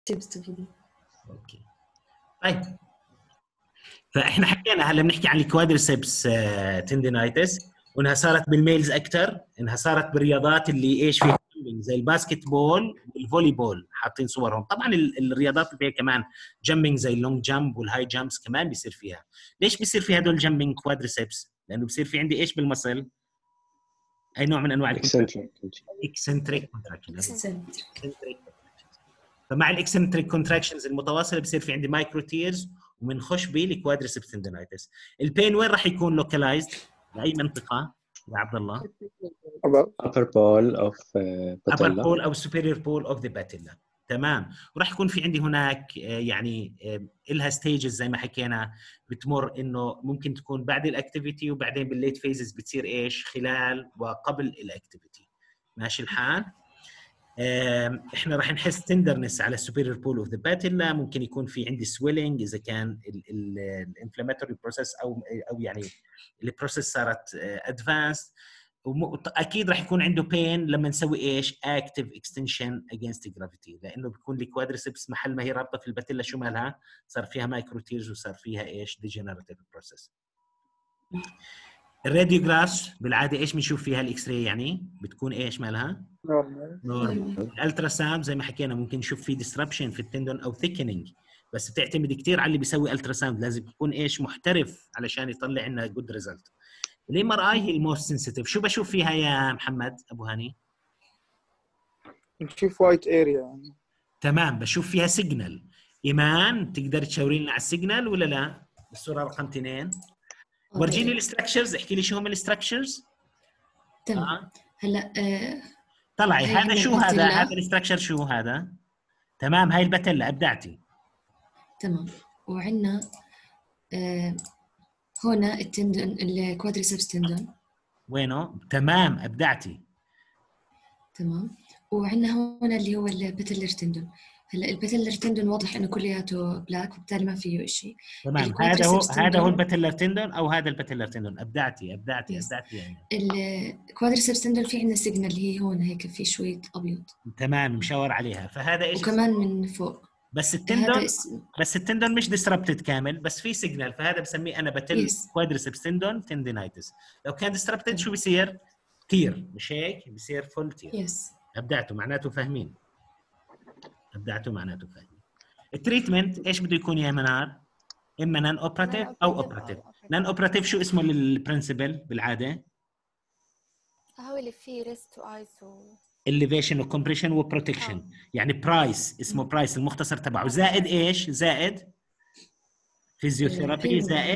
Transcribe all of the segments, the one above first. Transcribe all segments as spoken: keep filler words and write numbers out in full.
تبستفيدي. اوكي طيب، فاحنا حكينا هلا بنحكي عن الكوادريسبس تندينايتس، وانها صارت بالميلز اكثر، انها صارت بالرياضات اللي ايش فيها زي الباسكت بول والفولي بول، حاطين صورهم. طبعا الرياضات اللي فيها كمان جامبينج زي اللونج جامب والهاي جامبس كمان بيصير فيها. ليش بيصير في هدول جامبينج كوادريسبس؟ لانه بيصير في عندي ايش بالمصل؟ اي نوع من انواع اكسنتريك اكسنتريك كونتراكشن. فمع الاكسنتريك كونتراكشنز المتواصله بصير في عندي مايكرو تيرز وبنخش بالكوادريسبس تندينايتس. البين وين راح يكون لوكالايزد؟ باي منطقه يا عبد الله؟ upper pole of uh, upper patella pole او superior pole of the patella. تمام. وراح يكون في عندي هناك يعني لها ستيجز زي ما حكينا بتمر، انه ممكن تكون بعد الاكتيفيتي وبعدين بالليت فيزز بتصير ايش خلال وقبل الاكتيفيتي. ماشي الحال. احنا راح نحس تندرنس على السوبيريور بول اوف ذا باتيلا، ممكن يكون في عندي سويلنج اذا كان الانفلاماتوري بروسيس او او يعني البروسيس صارت ادفانس. واكيد راح يكون عنده بين لما نسوي ايش اكتيف اكستنشن اجينست جرافيتي، لانه بيكون الكوادريسبس محل ما هي رابطه في الباتيلا شو مالها؟ صار فيها مايكروتيرز وصار فيها ايش ديجنراتيف بروسيس. الراديوجراف بالعاده ايش بنشوف فيها؟ الاكس راي يعني بتكون ايش مالها؟ نورمال. الالترا ساوند زي ما حكينا ممكن نشوف في ديسربشن في التندون او ثيكنينج، بس بتعتمد كثير على اللي بيسوي الترا ساوند، لازم يكون ايش محترف علشان يطلع لنا جود ريزلت. الام ار اي هي الموست سنسيتيف. شو بشوف فيها يا محمد ابو هاني؟ نشوف وايت اريا يعني. تمام، بشوف فيها سيجنال. ايمان تقدر تشاوري لنا على السيجنال ولا لا؟ الصوره رقم اثنين ورجيني الاستراكشرز، احكي لي شو هم الاستراكشرز. تمام آه. هلا آه طلعي هذا شو هذا؟ هذا الاستراكشر شو هذا؟ تمام، هاي الباتيلا ابدعتي. تمام. وعندنا آه هنا التندون الكوادريسبس تندون. وينه؟ تمام ابدعتي. تمام. وعندنا هنا اللي هو الباتيلر تندون. هلا الباتيلر تندون واضح انه كلياته بلاك وبالتالي ما فيه شيء. تمام، هذا هو هذا هو الباتيلر تندون او هذا الباتيلر تندون. ابدعتي ابدعتي يس. ابدعتي يعني. الكوادريسبس تندون في عندنا سيجنال اللي هي هون هيك في شويه ابيض. تمام، مشاور عليها. فهذا ايش؟ وكمان من فوق. بس التندون بس التندون مش ديسربتد كامل، بس في سيجنال، فهذا بسميه انا باتيل كوادريسبس تندون تندينايتس. لو كان ديسربتد شو بيصير؟ تير، مش هيك؟ بيصير فول تير. يس. ابدعتوا، معناته فاهمين. ابدعتوا معناته فاهمين. التريتمنت ايش بده يكون يا منار؟ اما نان اوبراتيف او اوبراتيف. نان اوبراتيف شو اسمه للبرنسبل بالعاده؟ هو اللي فيه ريست وايس و elevation وكمبريشن وبروتكشن، يعني برايس، اسمه برايس المختصر تبعه، زائد ايش؟ زائد فيزيوثيرابي، زائد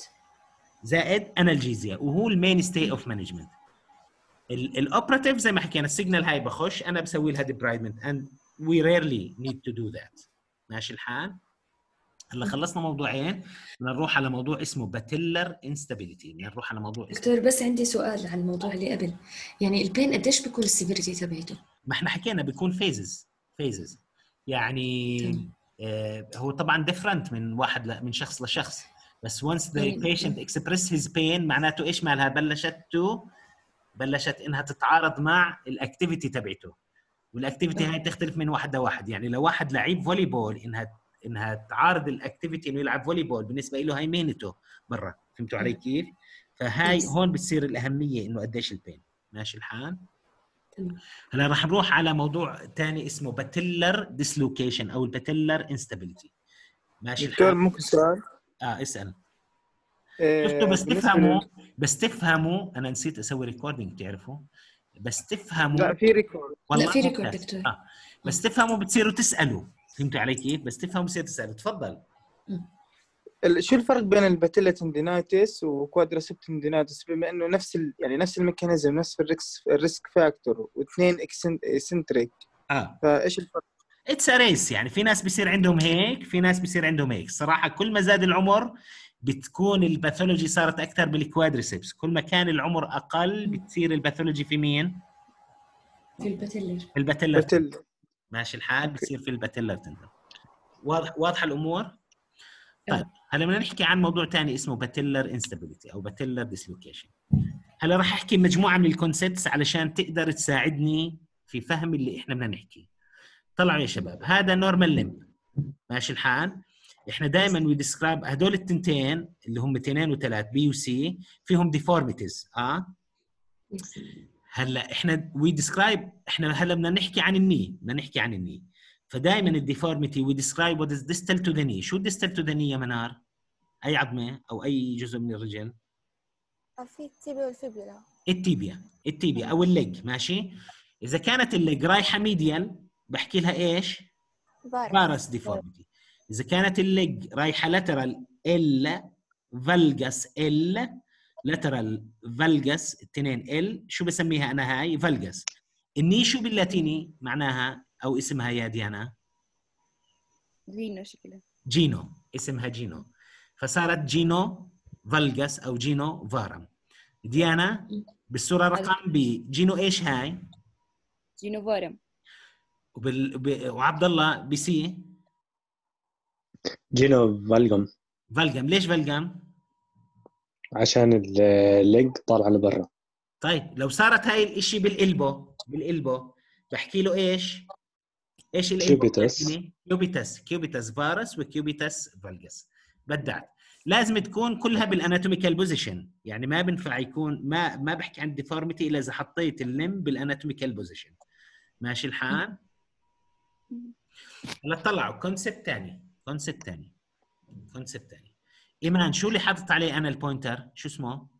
زائد انالجيزيا، وهو المين ستي اوف مانجمنت. الاوبراتيف زي ما حكينا السيجنال هاي بخش انا بسوي لها ديبرايدمنت and we rarely need to do that. ماشي الحال. هلا خلصنا موضوعين، بدنا نروح على موضوع اسمه باتيلر انستابيليتي. بدنا نروح على موضوع اسمه دكتور بس عندي سؤال عن الموضوع اللي قبل، يعني البين قديش بيكون السيفيريتي تبعته؟ ما احنا حكينا بيكون فيزز فيزز يعني آه هو طبعا ديفرنت من واحد ل... من شخص لشخص، بس once the يعني patient express his pain معناته ايش مالها؟ بلشت تو بلشت انها تتعارض مع الاكتيفيتي تبعته، والاكتيفيتي هاي تختلف من واحد لواحد. يعني لو واحد لعيب فولي بول انها انها تعارض الاكتيفيتي انه يلعب فولي بول، بالنسبه له هاي مهنته برا. فهمتوا علي كيف؟ فهاي هون بتصير الاهميه انه قديش البين. ماشي الحال. هلا راح نروح على موضوع ثاني اسمه باتيلر ديسلوكيشن او الباتيلر انستابيليتي. ماشي الحال. دكتور ممكن سؤال؟ اه اسال. إيه شفتوا بس تفهموا لل... بس تفهموا انا نسيت اسوي ريكوردينج بتعرفوا، بس تفهموا. لا في ريكورد. لا في ريكورد دكتور. آه. بس تفهموا بتصيروا تسالوا. فهمتوا علي كيف؟ بس تفهموا بتصيروا تسالوا. تفضل. شو الفرق بين الباتيلا تندينايتس وكوادريسبس تندينايتس، بما انه نفس ال... يعني نفس الميكانيزم، نفس الريسك الريسك فاكتور، واثنين اكسنتريك؟ اه فايش الفرق؟ اتس ريس، يعني في ناس بيصير عندهم هيك، في ناس بيصير عندهم هيك. صراحه كل ما زاد العمر بتكون الباثولوجي صارت اكثر بالكوادريسبس، كل ما كان العمر اقل بتصير الباثولوجي في مين؟ في الباتيلر. في الباتيلر. باتيلا. ماشي الحال، بتصير في الباتيلر تندر. واضح واضحه الامور؟ طيب هلا بدنا نحكي عن موضوع ثاني اسمه باتيلر انستابيليتي او باتيلر ديسلوكيشن. هلا راح احكي مجموعه من الكونسبتس علشان تقدر تساعدني في فهم اللي احنا بدنا نحكي. طلعوا يا شباب هذا نورمال لمب ماشي الحال. احنا دائما وي ديسكرايب هدول التنتين اللي هم اثنين وثلاث بي وسي فيهم ديفورميتيز. اه هلا احنا وي ديسكرايب احنا هلا بدنا نحكي عن الني بدنا نحكي عن الني فدائما الديفورميتي وي ديسكرايب وات از ديستال تو ذا ني. شو الديستال تو ذا ني يا منار؟ اي عظمه او اي جزء من الرجل؟ في التيبيا والفيبولا. التيبيا التيبيا او الليج ماشي. اذا كانت الليج رايحه ميديال بحكي لها ايش؟ فارس ديفورميتي. اذا كانت الليج رايحه لاترال ال فالجس ال لاترال فالجس اثنين ال شو بسميها انا هاي؟ فالجس. الني شو باللاتيني معناها او اسمها يا ديانا؟ جينو شكله. جينو اسمها جينو فصارت جينو فالجس او جينو فارم. ديانا بالصوره رقم بي جينو ايش هاي؟ جينو فارم. وبال... ب... وعبد الله بسي جينو فالجم. فالجم. ليش فالجم؟ عشان الليج طالع لبرا. طيب لو صارت هاي الاشي بالقلبو بالقلبو بحكي له ايش؟ ايش القلبو؟ كيوبيتس. كيوبيتس كيوبيتس فارس وكيوبيتس فالجس. بدعت لازم تكون كلها بالاناتوميكال بوزيشن. يعني ما بنفع يكون ما ما بحكي عن ديفورميتي الا اذا حطيت اللم بالاناتوميكال بوزيشن. ماشي الحال. هلا طلعوا كونسبت ثاني كونسبت ثاني كونسبت ثاني. ايمان شو اللي حاطط عليه انا البوينتر؟ شو اسمه؟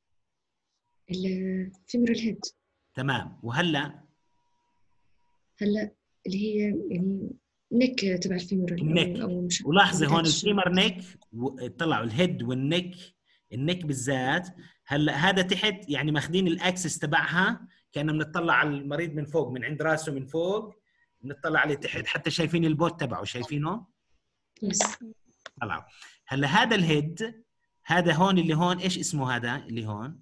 الفيمورال هيد. تمام. وهلا هلا اللي هي يعني نك تبع الفيمورال النك. او مش. ولاحظي هون الفيمر نك طلعوا الهيد والنك. النك بالذات هلا هذا تحت يعني ماخذين الاكسس تبعها كأننا بنطلع على المريض من فوق من عند راسه من فوق بنطلع عليه تحت حتى شايفين البوت تبعه شايفينه؟ يس. طلعوا. هلا هذا الهيد هذا هون اللي هون ايش اسمه هذا اللي هون؟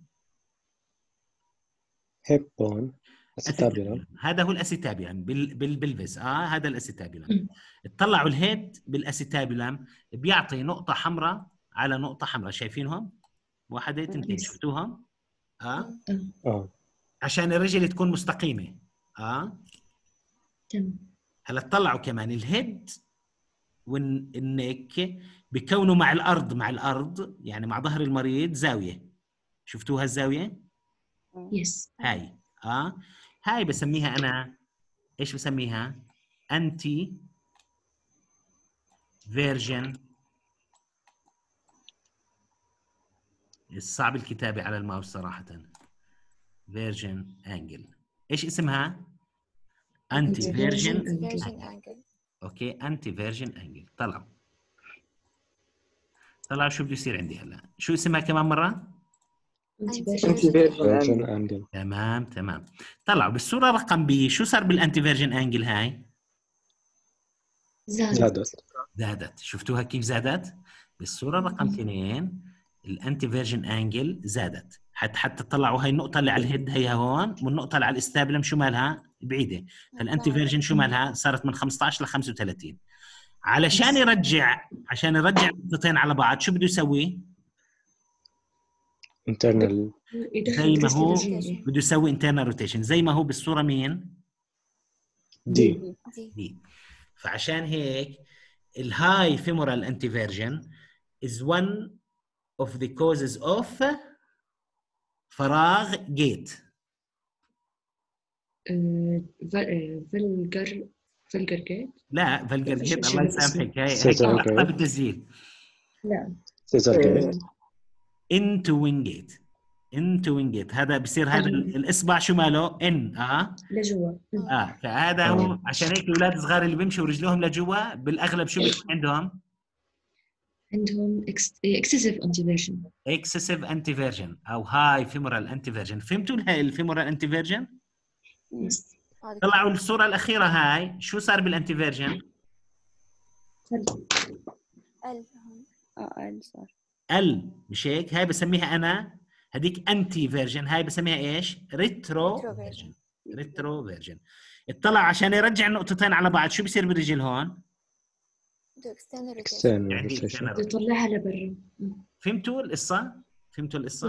هيب بون اسيتابيولم. هذا هو الاسيتابيولم بال بالبلفس. اه هذا الاسيتابيولم. اطلعوا الهيد بالاسيتابيولم بيعطي نقطه حمراء على نقطه حمراء شايفينهم؟ واحده اثنين شفتوهم؟ اه اه عشان الرجل تكون مستقيمه. اه تمام. هلا طلعوا كمان الهيد والنك بيكونوا مع الارض مع الارض يعني مع ظهر المريض زاويه. شفتوها الزاويه؟ يس. هاي اه هاي بسميها انا ايش بسميها؟ انتي فيرجن. صعب الكتابه على الماوس صراحه. فيرجن انجل. ايش اسمها؟ انتي فيرجن انجل. اوكي انتي فيرجن انجل. طلعوا طلعوا شو بده يصير عندي هلا؟ شو اسمها كمان مره؟ انتي فيرجن انجل. تمام تمام. طلعوا بالصوره رقم بي شو صار بالانتي فيرجن انجل هاي؟ زادت. زادت. شفتوها كيف زادت؟ بالصوره رقم اثنين الانتي فيرجن انجل زادت. حتى حتى طلعوا هاي النقطه اللي على الهيد هي هون والنقطه اللي على الاستابلم شو مالها؟ بعيده. فالانتي فيرجن شو مالها؟ صارت من خمسة عشر ل خمسة وثلاثين. علشان يرجع عشان يرجع النقطتين على بعض شو بده يسوي؟ internal زي ما هو بده يسوي internal rotation زي ما هو بالصوره مين؟ دي. دي. فعشان هيك الهاي femoral antiversion is one of the causes of فراغ gait. فلجر فلجر جيت. لا فلجر جيت الله يسامحك هاي هيك Scissor لقطه gait. بالتسجيل. لا سيزر جيت. into wing gait into wing gait. هذا بصير هذا الاصبع شو ماله؟ ان اه لجوا. اه فهذا هو. عشان هيك الاولاد الصغار اللي بيمشوا رجلهم لجوا بالاغلب شو بيكون عندهم؟ عندهم excessive antiversion. excessive antiversion او high femoral antiversion. فهمتوا الفيمورال antiversion؟ يس. طلعوا الصورة الأخيرة هاي شو صار بالانتيفيرجن؟ ال اه ال صار ال مش هيك؟ هاي بسميها أنا هذيك انتي فيرجن. هاي بسميها إيش؟ ريترو فيرجن. ريترو فيرجن. اطلع عشان يرجع النقطتين على بعض شو بصير بالرجل هون؟ external يطلعها لبرا. فهمتوا القصة؟ فهمتوا القصة؟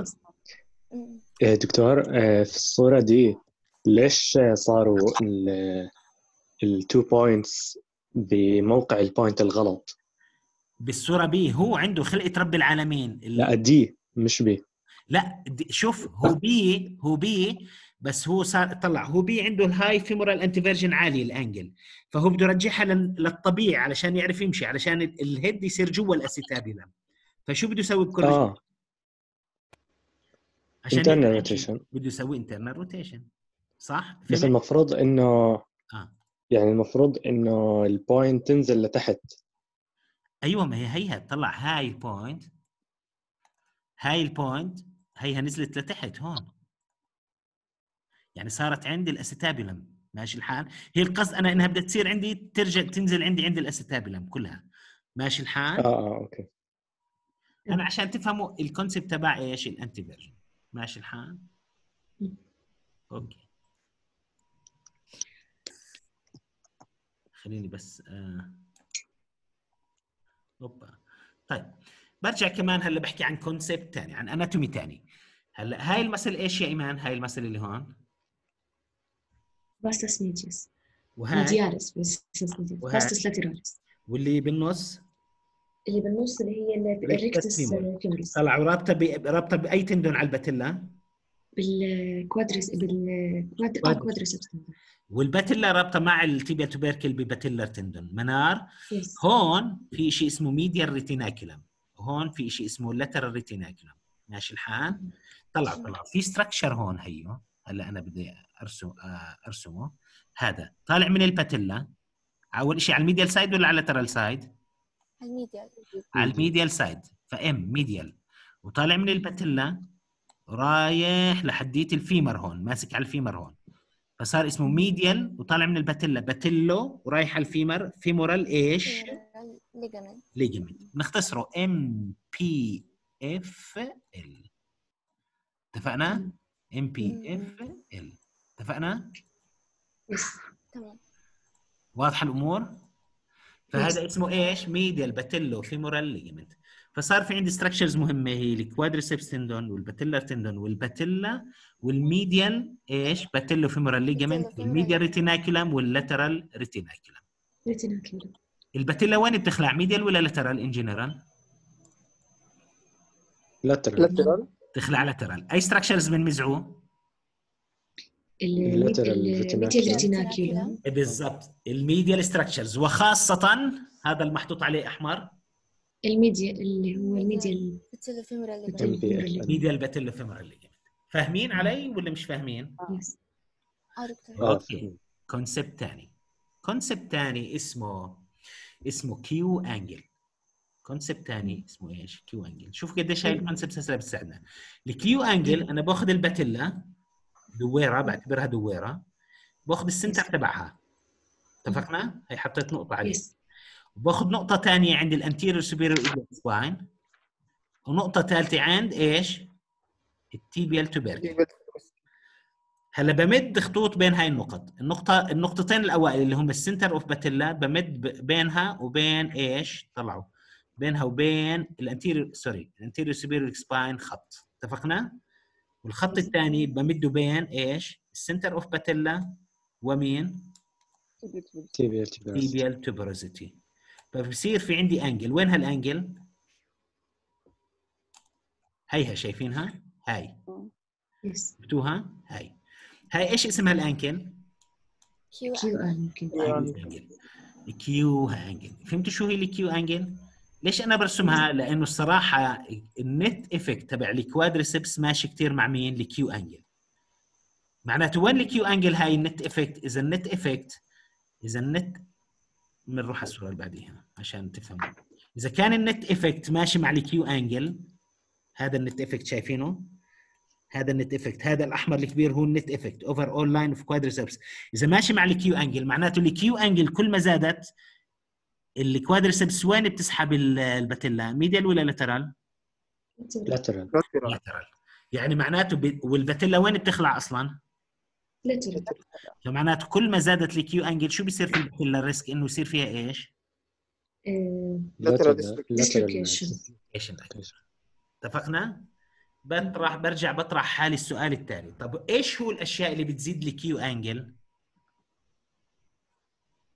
دكتور في الصورة دي ليش صاروا التو بوينتس بموقع البوينت الغلط. بالصوره بي هو عنده خلقه رب العالمين ال... لا دي مش بي. لا دي شوف هو بي هو بي بس هو صار طلع هو بي عنده الهاي فيمورال انتيفيرجن عالي الانجل، فهو بده يرجعها لل... للطبيعي علشان يعرف يمشي، علشان الهيد يصير جوا الاسيتابيلم. فشو بده يسوي بكل اه عشان internal يقدر يمشي؟ rotation. بده يسوي انترنال روتيشن، صح؟ بس فهمت؟ المفروض انه اه يعني المفروض انه البوينت تنزل لتحت. ايوه ما هي هيها طلع هاي البوينت، هاي البوينت هيها نزلت لتحت هون، يعني صارت عند الاسيتابيلم. ماشي الحال؟ هي القصد انا انها بدها تصير عندي ترجع تنزل عندي عند الاسيتابيلم كلها. ماشي الحال؟ اه اه اوكي. انا عشان تفهموا الكونسيبت تبع ايش الانتي فيرجن. ماشي الحال؟ اوكي خليني بس آه. اوبا طيب برجع كمان هلا بحكي عن كونسيبت ثاني، عن اناتومي ثاني. هلا هاي المسل ايش يا ايمان؟ هاي المسل اللي هون فاستس ميديوس وهاي ميدياليس وهاي فاستس لاتراليس. واللي بالنص اللي بالنص اللي هي الريكتس فيموريس طلعوا رابطه ب... رابطه باي تندون على الباتيلا؟ بالكوادريس بالكواد اه كوادريسبس. والباتيلا رابطه مع التيبيا توبيركل بباتيلر تندون منار. يس. هون في شيء اسمه ميديال ريتيناكولم، وهون في شيء اسمه لاترال ريتيناكولم. ماشي الحال؟ طلعوا طلعوا في ستراكشر هون. هيو هلا انا بدي ارسم ارسمه. هذا طالع من الباتيلا اول شيء على الميديال سايد ولا على اللاترال سايد؟ الميديال. على الميديال سايد، فام ميديال، وطالع من الباتيلا رايح لحديت الفيمر هون، ماسك على الفيمر هون، فصار اسمه ميديال وطالع من الباتيلا باتيلو ورايح على الفيمر فيمورال ايش؟ ليجامنت. ليجامنت. بنختصره ام بي اف ال. اتفقنا؟ ام بي اف ال. اتفقنا؟ يس. تمام. واضحه الامور؟ فهذا اسمه ايش؟ ميديال باتيلو فيمورال ليجامنت. فصار في عندي ستراكشرز مهمه هي الكوادريسبس تندون والباتيلر تندون والباتيلا والميديال ايش؟ باتيلو فيمورال ليجامنت والميديال ريتيناكولم واللاترال ريتيناكولم. ريتيناكولم. الباتيلا وين بتخلع؟ ميديال ولا لاترال ان جنرال؟ لاترال. لاترال. تخلع لاترال. اي ستراكشرز من مزعو؟ اللاترال ريتيناكولم. بالضبط الميديال ستراكشرز، وخاصه هذا المحطوط عليه احمر الميديا اللي هو الميديا باتيلو فيمورال ميديال باتيلو فيمورال ليجمنت. فاهمين علي ولا مش فاهمين؟ يس. اه دكتور. اوكي كونسبت ثاني. كونسبت ثاني اسمه اسمه كيو انجل. كونسبت ثاني اسمه ايش؟ كيو انجل. شوف قديش هاي الكونسبت هسه بتساعدنا. الكيو انجل انا باخذ الباتيلا دويره، بعتبرها دويره، باخذ السنتر تبعها. اتفقنا؟ هي حطيت نقطه عليه. يس. وباخذ نقطه ثانيه عند الانتيريور سوبيريور سباين، ونقطه ثالثه عند ايش؟ التيبيال توبيركل. هلا بمد خطوط بين هاي النقط، النقطه النقطتين الاوائل اللي هم السنتر اوف باتيلا بمد بينها وبين ايش؟ طلعوا بينها وبين الانتيريور سوري الانتيريور سوبيريور سباين خط. اتفقنا؟ والخط الثاني بمده بين ايش؟ السنتر اوف باتيلا ومين؟ تيبيال توبروزيتي. فبصير في عندي انجل. وين هالانجل؟ هيها شايفينها؟ هاي يس. شفتوها؟ هاي هاي ايش اسمها الانجل؟ كيو كيو انجل. كيو انجل. فهمتوا شو هي الكيو انجل؟ ليش انا برسمها؟ لانه الصراحه النت افكت تبع الكوادريسبس ماشي كثير مع مين؟ الكيو انجل. معناته وين الكيو انجل هاي النت افكت؟ اذا النت افكت اذا النت بنروح على الصوره اللي بعديها عشان تفهموا. اذا كان النت افكت ماشي مع الكيو انجل، هذا النت افكت شايفينه؟ هذا النت افكت، هذا الاحمر الكبير هو النت افكت اوفر اول لاين اوف كوادريسبس. اذا ماشي مع الكيو انجل معناته الكيو انجل كل ما زادت الكوادريسبس وين بتسحب الباتيلا؟ ميديال ولا لاترال؟ لاترال. لاترال. يعني معناته ب... والباتيلا وين بتخلع اصلا؟ لاترال. فمعناته كل ما زادت الكيو انجل شو بيصير في الباتيلا؟ الريسك انه يصير فيها ايش؟ لاترال. ديسلوكيشن. ايش اتفقنا؟ بطرح برجع بطرح حالي السؤال التالي. طب ايش هو الاشياء اللي بتزيد الكيو انجل؟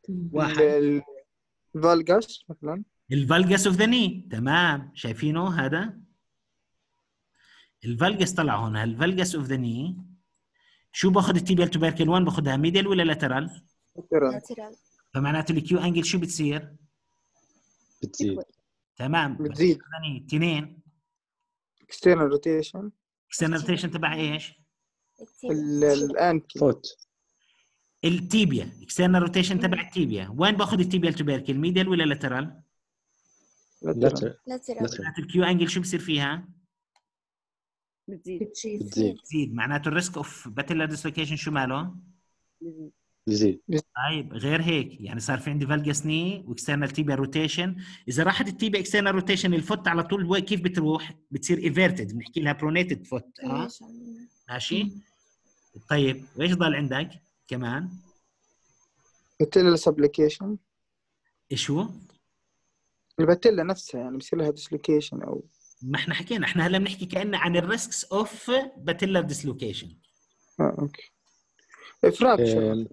تمام. واحد ال- الفالجاس مثلا. الفالجاس اوف ذا ني. تمام، شايفينه هذا الفالجاس طلع هون. الفالجاس اوف ذا ني شو باخذ التيبيال توبركل وين باخذها؟ ميدل ولا لاترال؟ ترى لاترال. فمعناته الكيو انجل شو بتصير؟ بتزيد. تمام. بتزيد. اثنين اكسترنال روتيشن. اكسترنال روتيشن تبع ايش؟ الانكل. فوت. التيبيا. اكسترنال روتيشن تبع التيبيا وين باخذ التيبيال توبركل؟ ميدل ولا لاترال؟ لاترال. لاترال. لاترال. معناته الكيو انجل شو بصير فيها؟ بتزيد. بتزيد. بتزيد. بتزيد. معناته الريسك اوف باتيلر ديسلوكيشن شو ماله؟ بتزيد. بزيد. طيب غير هيك يعني صار في عندي فالجاس ني واكسترنال تيبيا روتيشن. اذا راحت التيبيا اكسترنال روتيشن الفوت على طول وين كيف بتروح؟ بتصير ايفيرتد، بنحكي لها برونيتد فوت. اه ماشي. طيب وايش ضل عندك كمان؟ باتيلا سبليكيشن. ايش هو؟ الباتيلا نفسها يعني بصير لها ديسلوكيشن او ما احنا حكينا، احنا هلا بنحكي كأننا عن الريسكس اوف باتيلر ديسلوكيشن. اه اوكي. فراكشر.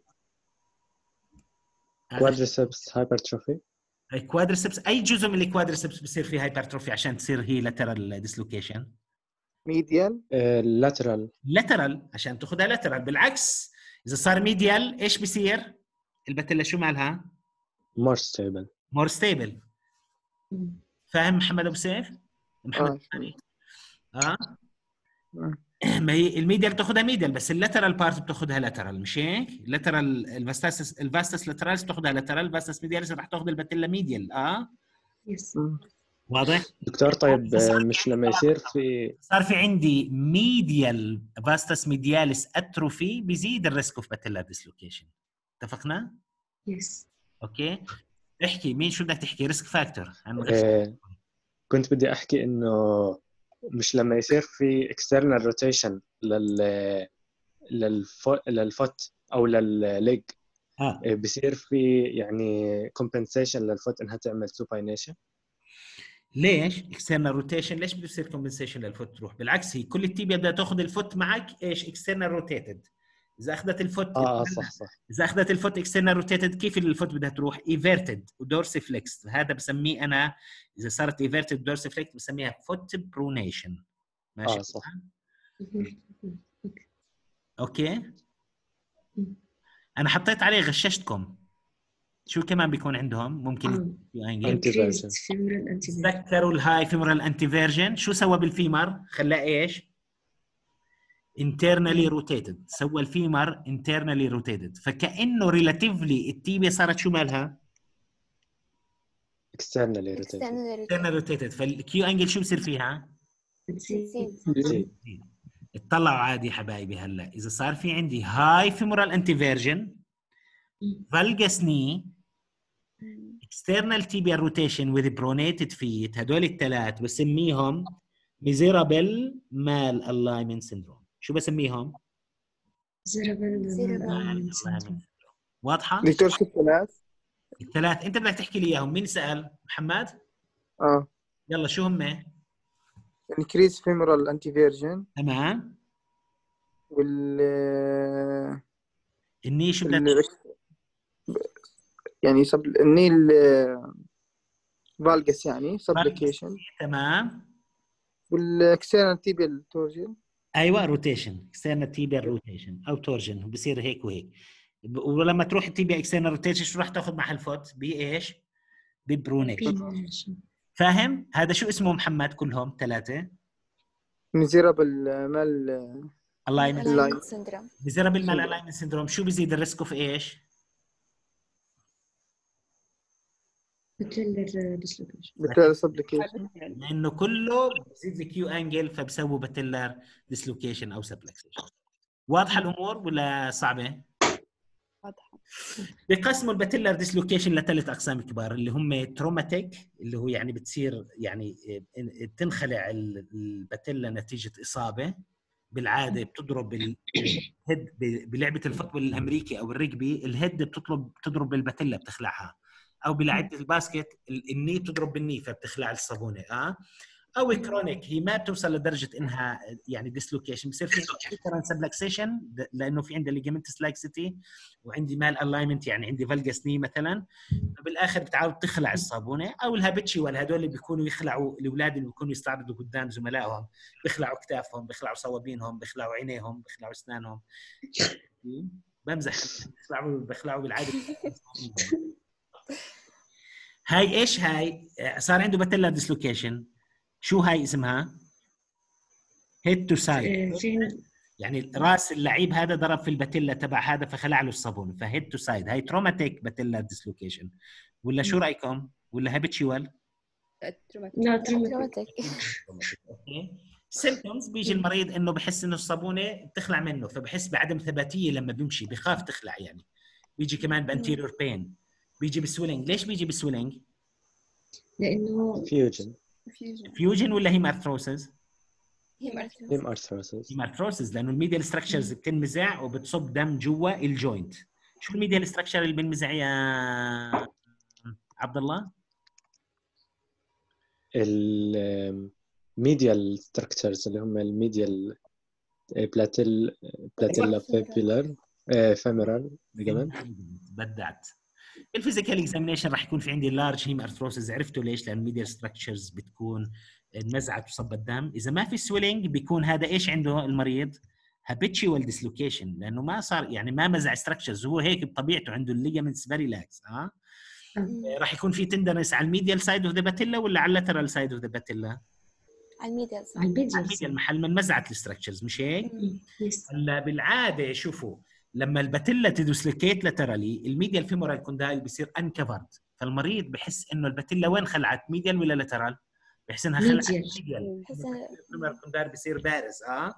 كوادريسبس هايبرتروفي. الكوادريسبس اي جزء من الكوادريسبس بصير فيه هايبرتروفي عشان تصير هي لاترال ديسلوكيشن؟ ميديال. لاترال. لاترال عشان تاخذها لاترال. بالعكس اذا صار ميديال ايش بصير؟ الباتيلا شو مالها؟ مور ستيبل. مور ستيبل. فاهم محمد ابو سيف؟ محمد آه. ثاني اه آه. ما هي الميديال بتاخذها ميديال بس اللاترال بارت بتاخذها لاترال، مش هيك؟ اللاترال الفاستس الفاستس لاترالز بتاخذها لاترال، الفاستس ميديالز راح تاخذ الباتيلا ميديال. اه يس. واضح؟ دكتور طيب آه، مش لما يصير في صار في عندي ميديال فاستس ميدياليس اتروفي بيزيد الريسك اوف باتيلا ديسلوكيشن. اتفقنا؟ يس. اوكي احكي مين شو بدك تحكي؟ ريسك فاكتور. آه، كنت بدي احكي انه مش لما يصير في external rotation لل للفو... للفوت او للليج اه بصير في يعني compensation للفوت انها تعمل supination. ليش؟ اكسترنال روتيشن ليش بده يصير كومبنسيشن للفوت تروح؟ بالعكس هي كل التيبيا بدها تاخذ الفوت معك ايش؟ اكسترنال روتيتد. اذا اخذت الفوت اه صح صح. اذا اخذت الفوت اكسترنال روتيتد كيف الفوت بدها تروح؟ ايفيرتد ودورسي فليكس. هذا بسميه انا اذا صارت ايفيرتد دورسي فليكس بسميها فوت برونيشن. ماشي اه صح. اوكي. انا حطيت عليه غششتكم. شو كمان بيكون عندهم ممكن Antiversion. تذكروا الهاي فيمورال انتيفيرجن شو سوى بالفيمر؟ خلاه ايش؟ internally rotated. سوى الفيمر internally rotated فكأنه relatively التيبيا صارت شو مالها؟ externally rotated. internally rotated فالكيو انجل شو بصير فيها؟ بتزيد. اطلعوا عادي حبايبي. هلا اذا صار في عندي هاي فيمورال انتيفيرجن valgus knee external tibial rotation with pronated feet هدول الثلاث بسميهم miserable mal alignment syndrome. شو بسميهم؟ واضحة؟ دكتور شو الثلاث؟ الثلاث انت بدك تحكي لي اياهم. مين سأل؟ محمد؟ اه يلا شو هم؟ increase femoral antiversion تمام. وال الني شو بدك ال... يعني سب... النيل فالجس يعني سبليكيشن. تمام. والاكسترنال تيبيال تورجن. ايوه روتيشن اكسترنال تيبيال روتيشن او تورجن بصير هيك وهيك. ولما تروح التيبيا اكسترنال روتيشن شو راح تاخذ مع الفوت؟ بايش؟ ببرونيشن. فاهم؟ هذا شو اسمه محمد كلهم ثلاثه؟ ميزيرابل مال الاينمنت سيندروم. ميزيرابل مال الاينمنت سيندروم. شو بيزيد الريسك اوف ايش؟ باتيلر ديسلوكيشن. باتيلر سبليكيشن. لانه كله بزيد الكيو انجل فبسووا باتيلر ديسلوكيشن او سبلكسيشن. واضحه الامور ولا صعبه؟ واضحه. بقسموا الباتيلر ديسلوكيشن لثلاث اقسام كبار اللي هم تروماتيك اللي هو يعني بتصير يعني تنخلع الباتيلا نتيجه اصابه بالعاده بتضرب الهيد بلعبه الفوتبول الامريكي او الرجبي الهيد بتطلب بتضرب بالباتيلا بتخلعها او بلعبه الباسكت الني بتضرب بالني فبتخلع الصابونه. اه او كرونيك هي ما بتوصل لدرجه انها يعني ديسلوكيشن، بصير في كرن سبلكسيشن لانه في عندي ليجمنتس لاكسيتي وعندي مال الاينمنت، يعني عندي فالجس ني مثلا، فبالاخر بتعاود تخلع الصابونه. او الهابتشوال هدول اللي بيكونوا يخلعوا الاولاد اللي بيكونوا يستعرضوا قدام زملائهم، بيخلعوا كتافهم، بيخلعوا صوابينهم، بيخلعوا عينيهم، بيخلعوا اسنانهم. بمزح، بيخلعوا بيخلعوا بالعاده. هاي ايش هاي؟ صار عنده باتيلا ديسلوكيشن. شو هاي اسمها؟ هيد تو سايد، يعني راس اللعيب هذا ضرب في الباتيلا تبع هذا فخلع له الصابون، فهيد تو سايد. هاي تروماتيك باتيلا ديسلوكيشن ولا شو رايكم؟ ولا هابيتشوال؟ لا تروماتيك. اوكي. سيمبتومز بيجي المريض انه بحس انه الصابونه بتخلع منه، فبحس بعدم ثباتيه لما بيمشي، بخاف تخلع يعني. بيجي كمان بانتيريور بين، بيجي بسويلنج. ليش بيجي بسويلنج؟ لانه فيوجن فيوجن ولا هيم ارثروسز؟ هيم ارثروسس. هيم ارثروسز لانه الميديال ستراكشرز بتنمزع وبتصب دم جوا الجوينت. شو الميديال ستراكشر اللي بنمزع يا عبد الله؟ الميديال ستراكشرز اللي هم الميديال بلاتيل بلاتيلا فيبيلر فيمورال ليجمنت. بدعت. الفيزيكال اكزامينشن راح يكون في عندي لارج هيم ارثروسز. عرفتوا ليش؟ لان الميديال ستراكشرز بتكون نزعت وصب الدم. اذا ما في سويلنج بيكون هذا ايش عنده المريض؟ هابيتشوال ديسلوكيشن، لانه ما صار يعني ما مزع ستراكشرز، هو هيك بطبيعته عنده الليجمنتس فيري لاكس. اه راح يكون في تندرنس على الميديال سايد اوف ذا باتيلا ولا على اللاترال سايد اوف ذا باتيلا؟ على الميديال على الميديال البيديال. محل من مزعت الستراكشرز، مش هيك؟ يس. هلا بالعاده شوفوا لما الباتيلا تدوسليكيت لاترالي الميديال فيمورال كوندايل بيصير انكفرد، فالمريض بحس انه الباتيلا وين خلعت؟ ميديال ولا لاترال؟ بحس انها خلعت ميديال. بحس الفيمورال كوندايل بيصير بارز. اه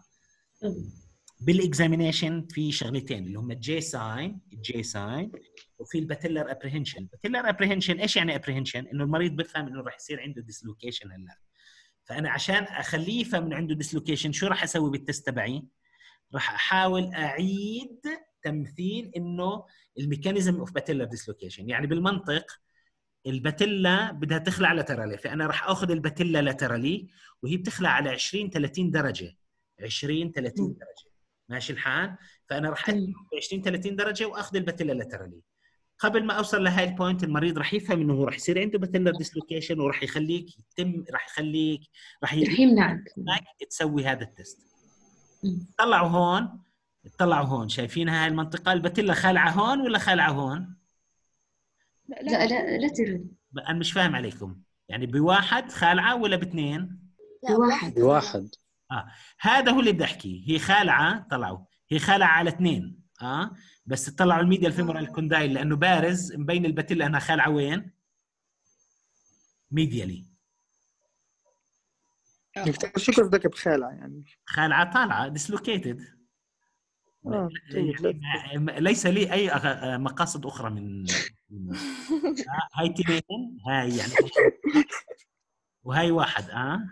بالاكزامينيشن في شغلتين اللي هم الجي ساين، الجي ساين وفي الباتيلر ابريهنشن. الباتيلر ابريهنشن ايش يعني ابريهنشن؟ انه المريض بيفهم انه راح يصير عنده ديسلوكيشن هلا، فانا عشان اخليه يفهم انه عنده ديسلوكيشن شو راح اسوي بالتست تبعي؟ راح احاول اعيد تمثيل انه الميكانيزم اوف باتيلر ديسلوكيشن. يعني بالمنطق الباتيلا بدها تخلع لاترالي، فانا راح اخذ الباتيلا لاترالي وهي بتخلع على عشرين ثلاثين درجه، عشرين ثلاثين درجه، ماشي الحال؟ فانا راح ب عشرين ثلاثين درجه واخذ الباتيلا لاترالي. قبل ما اوصل لهاي البوينت المريض راح يفهم انه هو راح يصير عنده باتيلر ديسلوكيشن وراح يخليك يتم راح يخليك راح يمنعك تسوي هذا التست. طلعوا هون، طلعوا هون، شايفين هاي المنطقه الباتيلا خالعه هون ولا خالعه هون؟ لا لا لا ترى. انا مش فاهم عليكم، يعني بواحد خالعه ولا باثنين؟ بواحد. بواحد. اه هذا هو اللي بدي احكيه. هي خالعه، طلعوا هي خالعه على اثنين. اه بس طلعوا الميديال فيمورال كوندايل لانه بارز مبين الباتيلا انها خالعه وين؟ ميديالي. دكتور شو قصدك بخالعة يعني؟ خالعه طالعه ديسلوكيتد. آه. ليس لي اي مقاصد اخرى من هاي تنين، هاي يعني وهي واحد. اه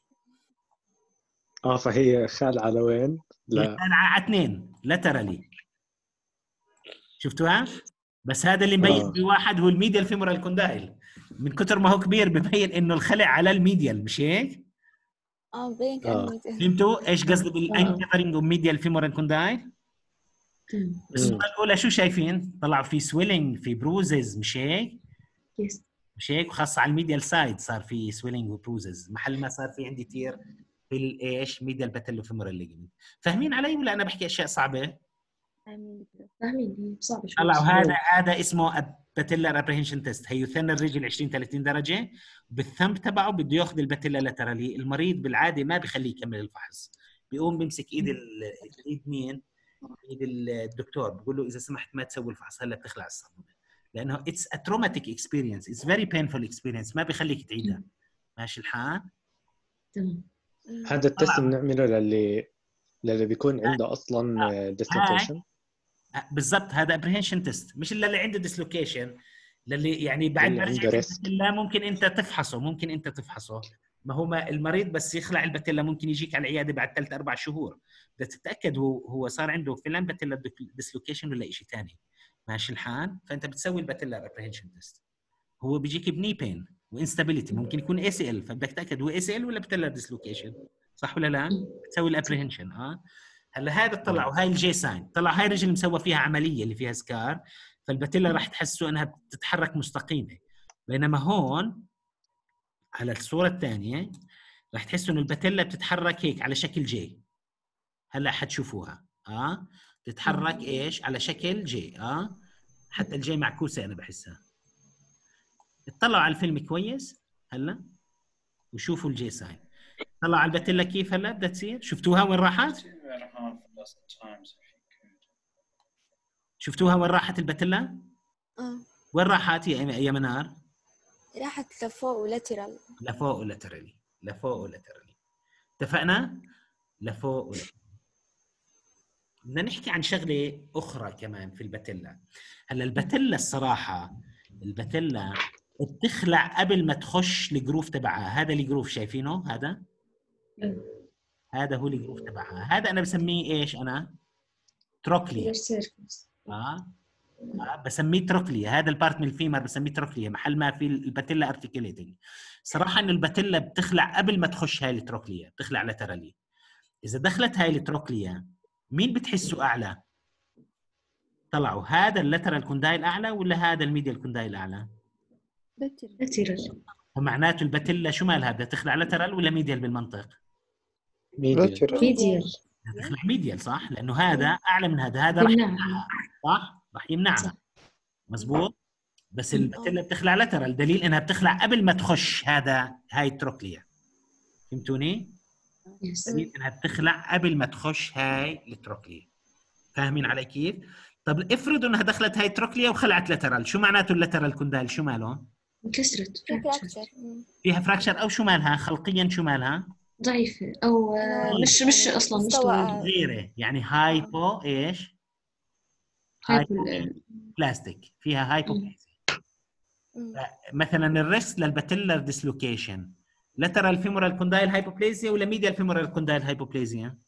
اه فهي خالعة لوين؟ لا خالعه على اثنين لاترالي، شفتوها؟ بس هذا اللي مبين آه. بواحد هو الميديال فيمورال كوندايل، من كثر ما هو كبير ببين انه الخلع على الميديال، مش هيك؟ اه بين كان ميديال. فهمتوا ايش قصدي بالانكفرنج اوف ميديال فيمورال كوندايل؟ الصورة الأولى شو شايفين؟ طلعوا في سويلينج، في بروزز، مش هيك؟ يس. مش هيك؟ وخاصة على الميديال سايد صار في سويلينج وبروزز، محل ما صار في عندي تير في الايش؟ ميديال باتيلو فيمورال ليجمنت. فاهمين علي ولا أنا بحكي أشياء صعبة؟ فاهمين صعبة شوي. طلعوا هذا هذا اسمه باتيلر ابريهنشن تيست. هي يثنى الرجل عشرين ثلاثين درجة، بالثمب تبعه بده ياخذ الباتيلا لاترالي. المريض بالعادة ما بيخليه يكمل الفحص، بيقوم بيمسك ايد ايد مين؟ ايد الدكتور، بقول له اذا سمحت ما تسوي الفحص هلا بتخلع الصابونه، لانه اتس ا تروماتيك اكسبيرينس، اتس فيري بينفول اكسبيرينس، ما بيخليك تعيدها. ماشي الحال؟ تمام. هذا التست بنعمله للي للي بيكون عنده اصلا ديسلوكيشن. بالضبط، هذا ابريهنشن تيست، مش اللي عنده ديسلوكيشن، للي يعني بعد ما رجعت الباتيلا ممكن انت تفحصه، ممكن انت تفحصه. ما هو ما المريض بس يخلع الباتيلا ممكن يجيك على العياده بعد ثلاث اربع شهور، بدك تتاكد هو هو صار عنده فعلا باتيلا ديسلوكيشن ولا شيء ثاني. ماشي الحال؟ فانت بتسوي الباتيلا ابريهنشن تيست، هو بيجيك بني بين، وانستابيليتي ممكن يكون اي سي ال، فبدك تتاكد هو اي سي ال ولا بتلر ديسلوكيشن، صح ولا لا؟ بتسوي الابريهنشن. اه هلا هذا طلعوا هاي الجي ساين، طلع هاي الرجل مسوى فيها عمليه اللي فيها سكار، فالباتيلا راح تحسوا انها بتتحرك مستقيمه، بينما هون على الصوره الثانيه راح تحسوا انه الباتيلا بتتحرك هيك على شكل جي. هلا حتشوفوها اه تتحرك ايش على شكل جي. اه حتى الجي معكوسه انا بحسها. اطلعوا على الفيلم كويس هلا وشوفوا الجي ساين. طلعوا على الباتيلا كيف هلا بدها تصير، شفتوها وين راحت؟ شفتوها وين راحت الباتيلا؟ اه وين راحت يا يا منار؟ راحت لفوق ولاترال. لفوق ولاترالي، لفوق ولاترالي. اتفقنا؟ لفوق ولاترالي. بدنا نحكي عن شغله اخرى كمان في الباتيلا. هلا الباتيلا الصراحه الباتيلا بتخلع قبل ما تخش الجروف تبعها. هذا الجروف شايفينه؟ هذا هذا هو الجروف تبعها. هذا انا بسميه ايش انا؟ تروكليا. اه آه، بسميه تروكليا. هذا البارت من الفيمر بسميه تروكليا، محل ما في الباتيلا ارتكيوليتنج. صراحه انه الباتيلا بتخلع قبل ما تخش هاي التروكليا، بتخلع لاترالي. اذا دخلت هاي التروكليا مين بتحسوا اعلى؟ طلعوا هذا اللاترال كوندايل اعلى ولا هذا الميديال كوندايل اعلى؟ لاترال. ومعناته الباتيلا شو مالها، بدها تخلع لاترال ولا ميديال بالمنطق؟ ميديال. لاترال. ميديال. بدها تخلع ميديال صح، لانه هذا اعلى من هذا، هذا راح يمنعها صح؟ راح يمنعها مزبوط. بس الباتيلا بتخلع لاترال، دليل انها بتخلع قبل ما تخش هذا هاي التروكليا. فهمتوني؟ دليل انها بتخلع قبل ما تخش هاي التروكليا. فاهمين علي كيف؟ طب افرضوا انها دخلت هاي التروكليا وخلعت لاترال، شو معناته اللاترال كوندايل؟ شو ماله؟ انكسرت. في فراكشر. فيها فراكشر او شو مالها خلقيا؟ شو مالها؟ ضعيفة أو إنه مش مش يعني أصلا مش مستوى طويلة. صغيره يعني هايبو ايش؟ هايبو بلاستيك، فيها هايبوبلاسيا. مم. مثلا الريسك للباتيلر ديسلوكيشن لاترال فيمورال كوندايل هايبوبلاسيا ولا ميديال فيمورال كوندايل هايبوبلاسيا؟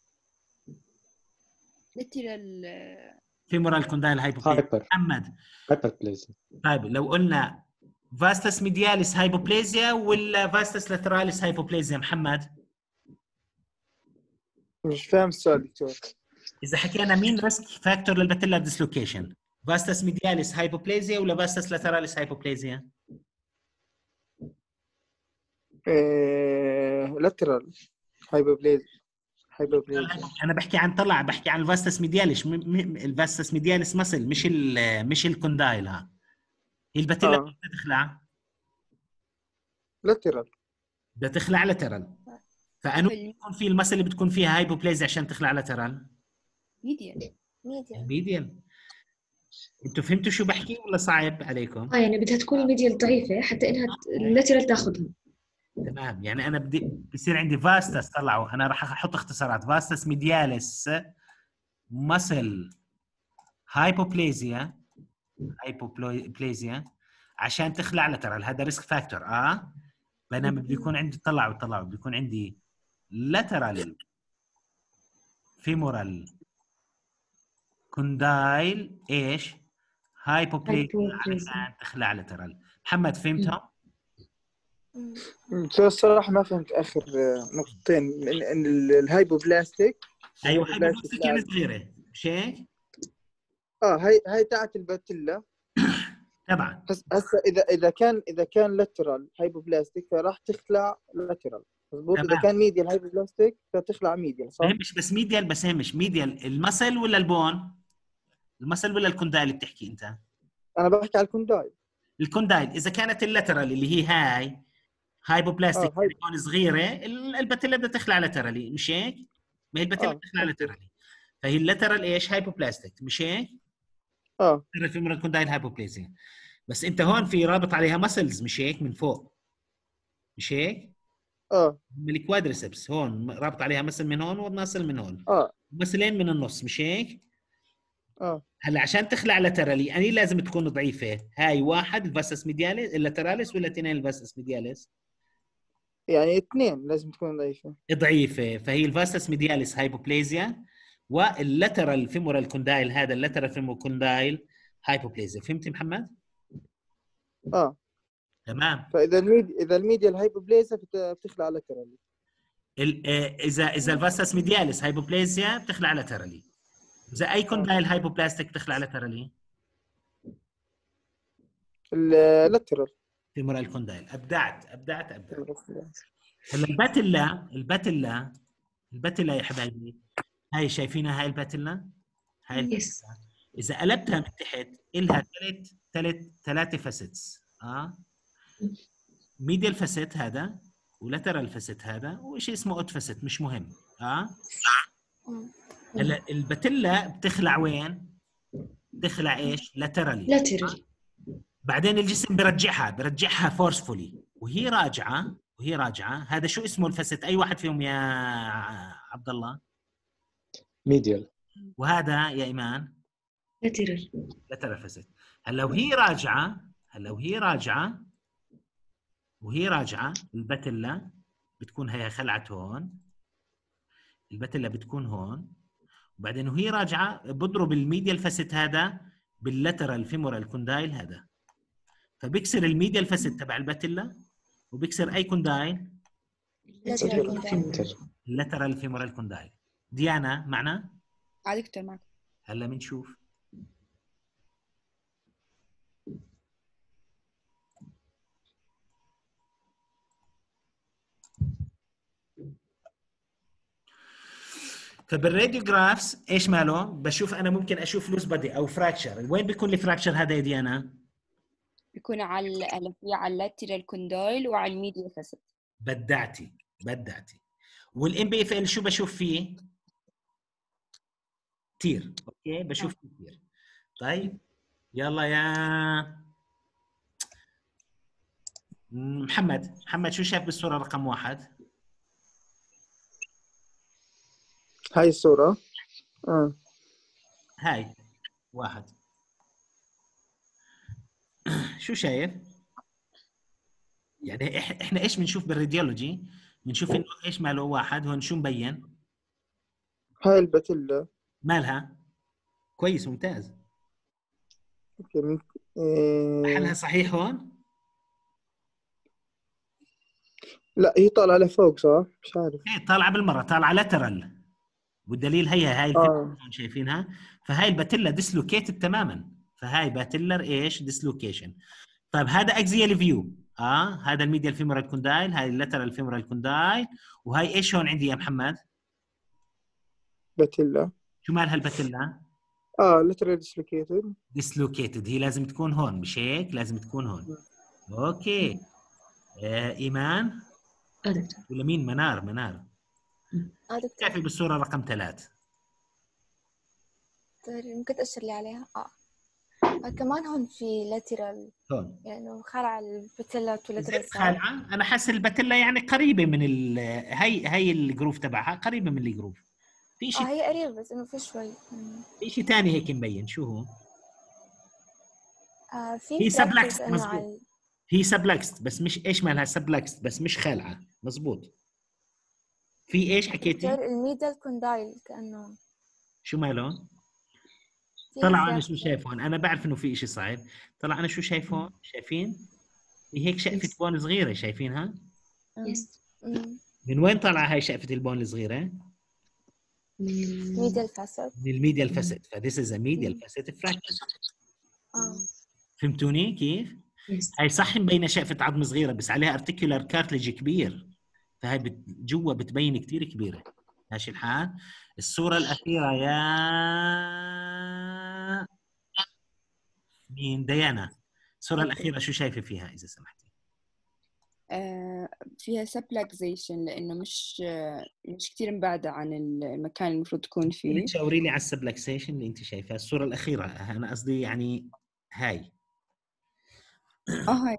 لاترال. فيمورال كوندايل هايبوبلاسيا. هايبر محمد هايبر بليزيا. طيب لو قلنا فاستس ميدياليس هايبوبلاسيا ولا فاستس لاتراليس هايبوبلاسيا محمد؟ مش فاهم السؤال دكتور. اذا حكينا مين ريسك فاكتور للباتيلر ديسلوكيشن، فاستس ميدياليس هايبوبلاسيا ولا فاستس لاتراليس هايبوبلاسيا؟ إيه... لاترال. هايبوبليز. هايبوبليزيا. انا بحكي عن طلع بحكي عن الفاستس ميدياليس. م... م... الفاستس ميدياليس مسل مش ال... مش الكوندايل. ها هي الباتيلا آه. بدها تخلع لاترال. بدها تخلع لاترال، فانو بيكون في المسل اللي بتكون فيها هايبوبلاسيا عشان تخلع لاترال؟ ميديال. ميديال. الميديال. انتوا فهمتوا شو بحكي ولا صعب عليكم؟ اه يعني بدها تكون الميديال ضعيفة حتى إنها اللاترال تاخذها. تمام. يعني انا بدي بصير عندي فاستس. طلعوا انا راح احط اختصارات. فاستس ميدياليس مسل هايبوبلاسيا هايبوبلاسيا عشان تخلع لاترال. هذا ريسك فاكتور. اه بينما بده يكون عندي طلعوا طلعوا بده يكون عندي لاترال فيمورال كوندايل ايش؟ هايبوبلاسيا عشان تخلع لاترال. محمد فهمتها؟ مم. دكتور الصراحة ما فهمت آخر آه، نقطتين. إن إن ال- الهايبوبلاستيك. ايوه الهايبوبلاستيك هايبوبلاسيا كانت لا- صغيره مش هيك؟ اه هاي هاي تاعت الباتيلا. طبعا بس هسه اذا اذا كان اذا كان لاترال هايبوبلاستيك فراح تخلع لاترال مضبوط. اذا تمام. كان ميديال هايبوبلاستيك فتخلع ميديال صح؟ مش بس ميديال بس هي مش ميديال المسل ولا البون؟ المسل ولا الكوندايل اللي بتحكي انت؟ انا بحكي على الكوندايل. الكوندايل اذا كانت اللاترال اللي هي هاي هايبوبلاستيك اه هاي تكون صغيره، ال- الباتيلا بدها تخلع لاترالي مش هيك؟ ما هي الباتيلا اه بتخلع لاترالي، فهي اللاترال ايش؟ هايبوبلاستيك مش هيك؟ اه الفيمورال الكوندايل هايبوبلاسيا. بس انت هون في رابط عليها مسلز مش هيك من فوق مش هيك؟ اه من الكوادريسبس هون رابط عليها مسل من هون ومسل من هون، اه مسلين من النص مش هيك؟ اه هلا عشان تخلع لاترالي يعني لازم تكون ضعيفه. هاي واحد الفاسس ميدياليس اللاتراليس ولا اثنين الفاسس ميدياليس؟ يعني اثنين لازم تكون ضعيفة. ضعيفه. فهي الفاسس ميدياليس هايبوبلاسيا واللاترال فيمورال كوندايل هذا اللاترال فيمورال كوندايل هايبوبلاسيا. فهمت محمد؟ اه تمام. فاذا الميديا اذا الميديا الهايبوبليزيا بتخلع لاترالي. اذا اذا الفاسس ميدياليس هايبوبليزيا بتخلع لاترالي. اذا اي كوندايل هايبوبلاستيك بتخلع لاترالي. اللاترال فيمورال كوندايل. ابدعت ابدعت ابدعت. هلا الباتيلا الباتيلا الباتيلا يا حبايبي، هاي شايفينها هاي الباتيلا؟ هاي الباتيلا يس اذا قلبتها من تحت الها ثلاث ثلاث ثلاثه فاسيتس. اه ميديال فاسيت هذا، ولاترال فاسيت هذا، وشيء اسمه اوت فاسيت مش مهم. اه هلا الباتيلا بتخلع وين؟ بتخلع ايش؟ لاترالي. لاترال. بعدين الجسم برجعها برجعها فورسفولي وهي راجعه وهي راجعه. هذا شو اسمه الفاسيت؟ اي واحد فيهم يا عبد الله؟ ميديال. وهذا يا ايمان؟ لاترال. لاترال فاسيت. هلا وهي راجعه هلا وهي راجعه وهي راجعه الباتيلا بتكون هي خلعت هون، الباتيلا بتكون هون، وبعدين وهي راجعه بضرب الميديال فاسيت هذا باللاترال فيمورال كوندايل هذا، فبكسر الميديال فاسيت تبع الباتيلا وبكسر اي كوندايل؟ اللاترال فيمورال كوندايل. ديانا معنا؟ اه دكتور معك. هلا بنشوف. فبالراديوغرافز ايش ماله؟ بشوف انا ممكن اشوف لوز بادي او فراكشر. وين بيكون الفراكشر هذا يا ديانا؟ بيكون على على اللاترال كوندايل وعلى الميديا فاسيت. بدعتي بدعتي. والام بي اف ال شو بشوف فيه؟ تير. اوكي بشوف فيه تير. طيب يلا يا محمد. محمد شو شايف بالصورة رقم واحد؟ هاي الصورة اه هاي واحد. شو شايف؟ يعني احنا ايش بنشوف بالراديولوجي؟ بنشوف انه ايش ماله واحد. هون شو مبين؟ هاي الباتيلا مالها؟ كويس ممتاز. اوكي من... إيه... محلها صحيح هون؟ لا هي طالعة لفوق صح؟ مش عارف. ايه طالعه بالمره، طالعه لاترال. والدليل هي هاي اه الفكره شايفينها. فهاي الباتيلا ديسلوكيتد تماما. فهاي باتيلر ايش؟ ديسلوكيشن. طيب هذا اكزيال فيو. اه هذا الميديال فيمورال كوندايل، هاي اللاترال فيمورال كوندايل، وهاي ايش هون عندي يا محمد؟ باتيلا. شو مالها الباتيلا؟ اه لاترال ديسلوكيتد. ديسلوكيتد. هي لازم تكون هون مش هيك؟ لازم تكون هون. اوكي. آه ايمان اه دكتور. ولا مين؟ منار. منار اه دكتور. كيف بالصوره رقم ثلاث؟ دكتور ممكن تأشر لي عليها؟ اه آه، كمان هون في لاترال، هون يعني خلع البتلة واللاترال زي خالعه. انا حاسس الباتيلا يعني قريبه من ال هي هي الجروف تبعها قريبه من الجروف. في اه شيء هي قريبة بس انه في شوي. مم. في شيء ثاني هيك مبين. شو هو؟ آه في هي fracture سبلكست. كأنه مزبوط. على هي سبلكست بس مش ايش مالها؟ سبلكست بس مش خالعه. مزبوط. في ايش حكيتي؟ دكتور الميدل كوندايل كأنه شو ماله؟ في طلع انا شو fracture. شايف هون؟ انا بعرف انه في شيء صعب. طلع انا شو شايف هون؟ شايفين؟ في هيك شقفه يس. بون صغيره شايفينها؟ يس. مم. من وين طالعه هاي شقفه البون الصغيره؟ من ميدل فاسد. من الميديال فاسيت. فذيس از ا ميديال فاسيت فراكشر. اه فهمتوني كيف؟ يس. هاي صح مبينه شقفه عظم صغيره بس عليها ارتيكولار كارتلج كبير. فهي بت... جوا بتبين كثير كبيره. ماشي الحال؟ الصوره الاخيره يا مين؟ ديانا. الصوره الاخيره شو شايفه فيها اذا سمحتي؟ آه فيها سبلاكزيشن لأنه مش آه مش كتير مبعدة عن المكان المفروض تكون فيه. تشاوري لي على السبلكسيشن اللي انت شايفاها. الصوره الاخيره انا قصدي يعني هاي. اه هاي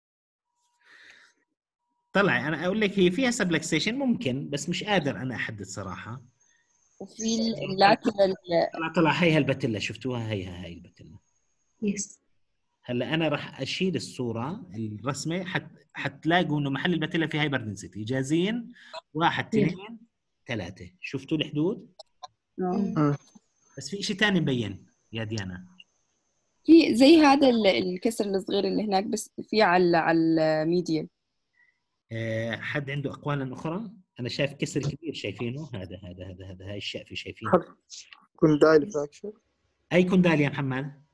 طلع انا اقول لك هي فيها سبلكسيشن ممكن بس مش قادر انا احدد صراحه. وفي اللاترال. طلع طلع هي الباتيلا. شفتوها؟ هي هاي الباتيلا. يس. هلا انا راح اشيل الصوره الرسمه حت حتلاقوا انه محل الباتيلا في هايبر دنسيتي. جاهزين؟ واحد اثنين ثلاثه. شفتوا الحدود؟ آه. مم. بس في شيء ثاني مبين يا ديانا. في زي هذا ال- الكسر الصغير اللي هناك، بس في على على الميديال. آه، حد عنده أقوالا أخرى؟ أنا شايف كسر كبير شايفينه، هذا هذا هذا هذا هاي الشقفة شايفينه. حط كوندايل فراكشر. أي كوندايل يا محمد؟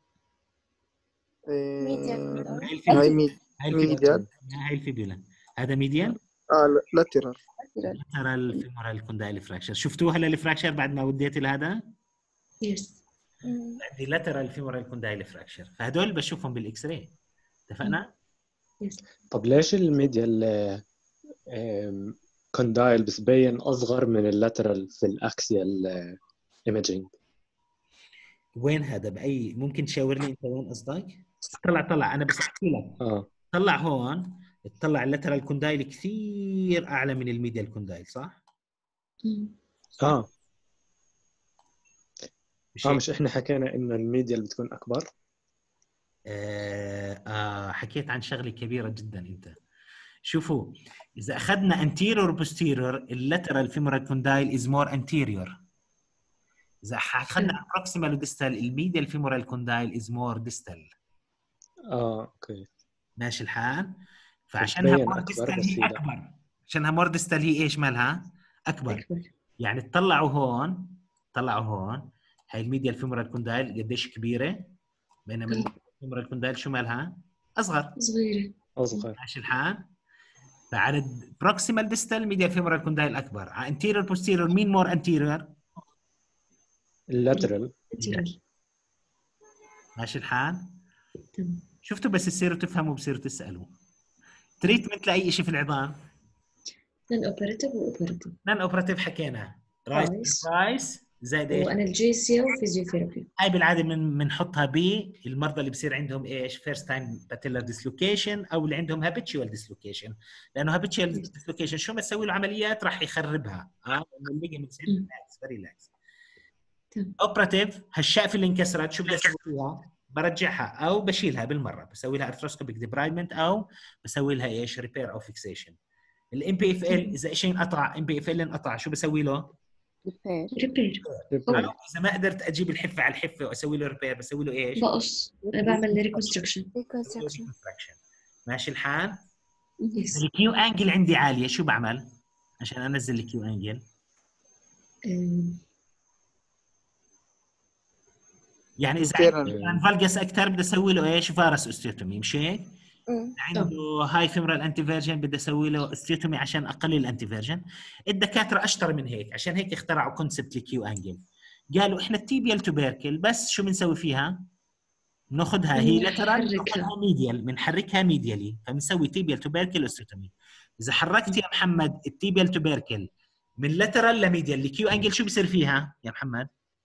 ميديال. هاي هاي الفيبولا. ميد هاي الفيبولا. ميديال. هاي الفيبولا. هذا ميديال. اه لاترال. ترى الفيمورال كوندايل فراكشر. شفتوها للفراكشر بعد ما وديت لهذا؟ يس. عندي لاترال فيمورال كوندايل فراكشر، فهدول بشوفهم بالاكس راي. اتفقنا؟ يس. طب ليش الميديال كوندايل بس بين اصغر من اللاترال في الاكسيال ايميجينج؟ وين هذا؟ باي ممكن تشاور لي انت وين قصدك؟ طلع طلع انا بس احكي لك. اه طلع هون، تطلع اللاترال كوندايل كثير اعلى من الميديال كوندايل، صح؟ اه مش اه هيك؟ مش احنا حكينا انه الميديال بتكون اكبر؟ آه, اه حكيت عن شغله كبيره جدا انت. شوفوا، اذا اخذنا anterior posterior اللاترال femoral condyle is more anterior. اذا اخذنا proximal distal الميديال femoral condyle is more distal. اه اوكي ماشي الحال؟ فعشانها بتبين more اكبر distal بس هي هي لا. اكبر. عشانها more distal هي ايش مالها؟ اكبر. أكبر. يعني تطلعوا هون، طلعوا هون هاي الميديال femoral condyle قديش كبيره، بينما آه. femoral condyle شو مالها؟ اصغر. صغيرة. اصغر. ماشي الحال؟ فعلى proximal distal medial femoral condyle اكبر. على anterior posterior مين more anterior؟ اللاترال. انترال. ماشي الحال؟ تمام. شفتوا بس تصيروا تفهموا بصيروا تسالوا. تريتمنت لاي شيء في العظام؟ نون اوبراتيف واوبراتيف. نان اوبراتيف حكينا. رايس رايس. رايس زائد ايش؟ وانالجيسيا وفيزيوثيرابي. هاي بالعاده من بنحطها بالمرضى اللي بصير عندهم ايش؟ فيرست تايم باتيلر ديسلوكيشن او اللي عندهم هابيتشوال ديسلوكيشن، لانه هابيتشوال ديسلوكيشن شو ما تسوي له عمليات راح يخربها. اه لانه الليجمنتس ريلاكس فيري ريلاكس. تمام. اوبراتيف هالشقفه اللي انكسرت شو بدي اسوي فيها؟ برجعها او بشيلها بالمره، بسوي لها ارثروسكوبيك ديبرايدمنت او بسوي لها ايش؟ ريبير او فيكسيشن. الام بي اف ال اذا شيء انقطع، ام بي اف ال انقطع شو بسوي له؟ ريبير. انا اذا ما قدرت اجيب الحفه على الحفه واسوي له ريبير بسوي له ايش؟ بقص. بعمل ريكونستركشن. reconstruction. ماشي الحال؟ يس. الكيو انجل عندي عاليه شو بعمل عشان انزل الكيو انجل؟ يعني اذا عندي فالجس اكثر بدي اسوي له ايش؟ فارس اوستيوتومي، مش هيك؟ عنده هاي فيمرال انتيفيرجن بدي اسوي له اوستيوتومي عشان اقلل الانتيفيرجن. الدكاتره اشطر من هيك، عشان هيك اخترعوا كونسبت الكيو انجل. قالوا احنا التيبيال توبيركل بس شو بنسوي فيها؟ بناخذها هي لاترال بنحركها ميديال، بنحركها ميديالي، فبنسوي تيبيال توبيركل اوستيوتومي. اذا حركت يا محمد التيبيال توبيركل من لاترال لميديال الكيو انجل شو بصير فيها يا محمد؟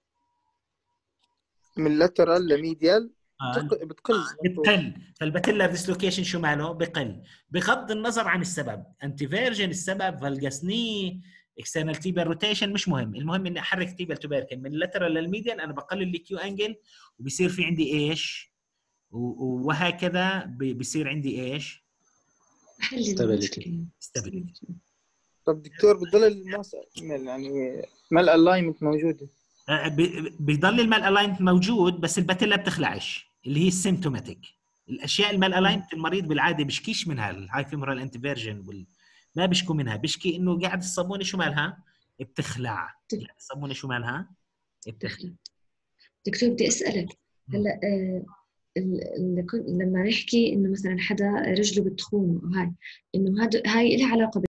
من لاترال لميديال آه. بتقل بتقل. فالباتيلر ديسلوكيشن شو ماله؟ بقل بغض النظر عن السبب. انتيفيرجن السبب، فالجاسني، اكسترنال تيبيال روتيشن مش مهم، المهم اني احرك تيبيال توبيركل من اللاترال للميديال، انا بقلل الكيو انجل وبصير في عندي ايش؟ وهكذا بصير عندي ايش؟ ستابيليتي. ستابيليتي. طب دكتور بتضل الماس يعني ما الالاينمنت موجوده؟ بيضل المال الاينمنت موجود بس الباتيلا بتخلعش اللي هي السيمتوماتيك. الاشياء المال الاينمنت المريض بالعاده بيشكيش منها، الهاي فيمورال انتيفيرجن وال... ما بيشكوا منها، بيشكي انه قاعد الصابونه شو مالها؟ بتخلع. قاعد الصابونه شو مالها؟ بتخلع. دكتور بدي اسالك هلا آه لما نحكي انه مثلا حدا رجله بتخون هاي انه هذا هاي لها علاقه